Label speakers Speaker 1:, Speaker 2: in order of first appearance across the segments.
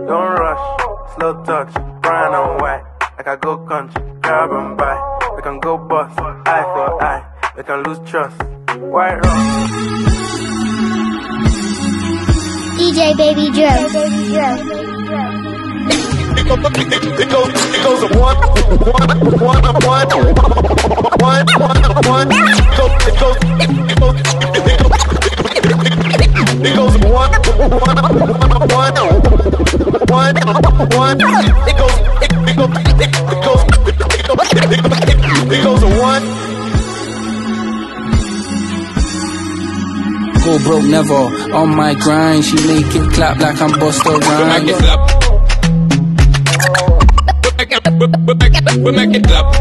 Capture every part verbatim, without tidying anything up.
Speaker 1: Don't rush, slow touch, brown and white. Like I go country, grab and buy. We can go bust, eye for eye. We can lose trust. White rock.
Speaker 2: D J Babey Drew.
Speaker 3: It goes, it goes, it goes a one, one, one, one, one, one. It goes, it goes, it goes, it goes one, one, one, one, one. It goes, it goes, it goes, it goes a one.
Speaker 4: Go broke never, on my grind. She make it clap like I'm Busta Rhymes. We make it clap. We make it clap.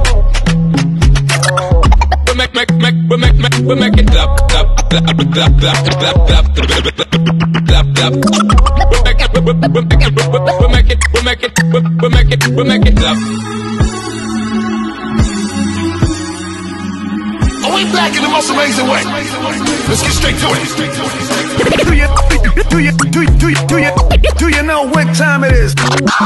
Speaker 4: We make make make we make make we make it clap clap clap clap clap clap clap clap clap. We make it we make it we make it we make it we make it we make it clap.
Speaker 3: Are we black in the most amazing way? Let's get straight to it.
Speaker 5: Do you do you do you do you do you do you know what time it is?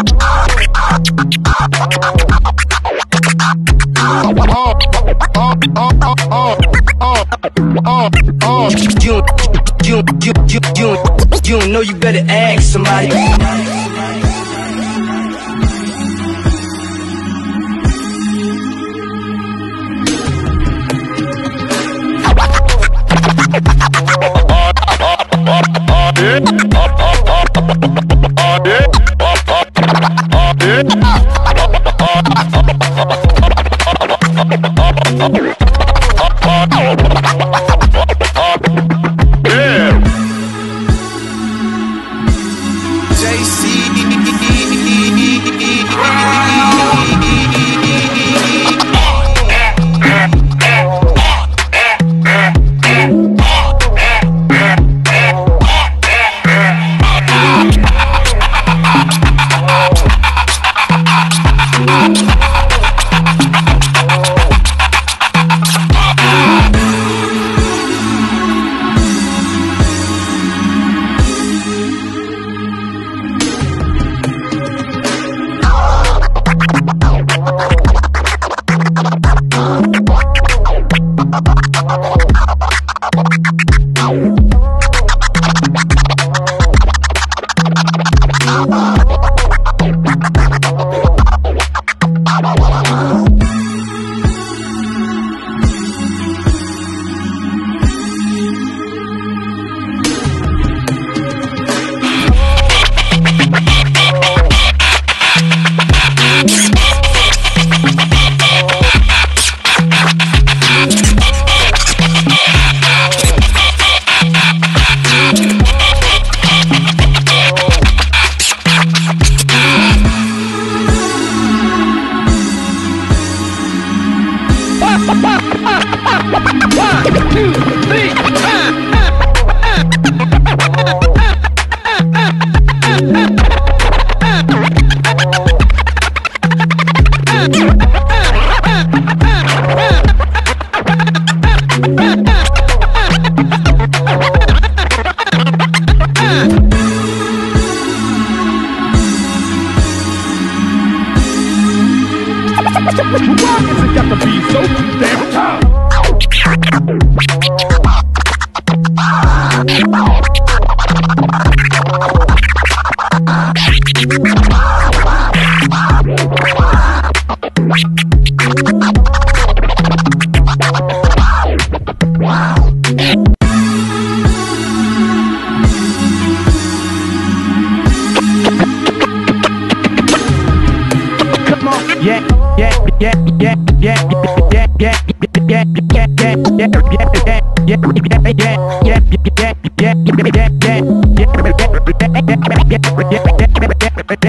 Speaker 4: You, you, you, you, you, you know you better ask somebody.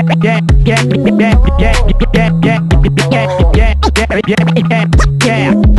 Speaker 5: Yeah.